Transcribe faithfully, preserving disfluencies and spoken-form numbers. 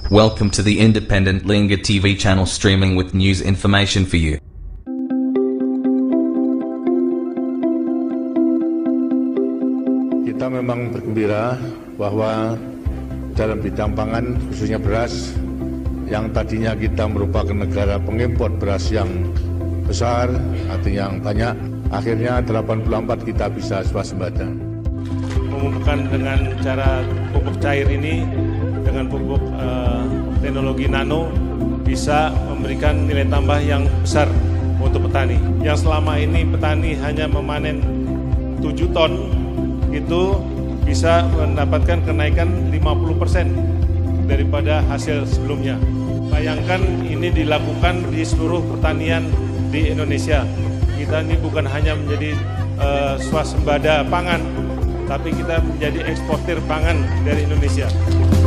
Welcome to the independent Lingga T V channel streaming with news information for you. Kita memang bergembira bahwa dalam bidang pangan, khususnya beras, yang tadinya kita merupakan negara pengimpor beras yang besar, artinya yang banyak, akhirnya delapan puluh empat kita bisa swasembada. Memupukkan dengan cara pupuk cair ini, dengan pupuk uh, teknologi nano, bisa memberikan nilai tambah yang besar untuk petani. Yang selama ini petani hanya memanen tujuh ton, itu bisa mendapatkan kenaikan lima puluh persen daripada hasil sebelumnya. Bayangkan ini dilakukan di seluruh pertanian di Indonesia. Kita ini bukan hanya menjadi uh, swasembada pangan, tapi kita menjadi eksportir pangan dari Indonesia.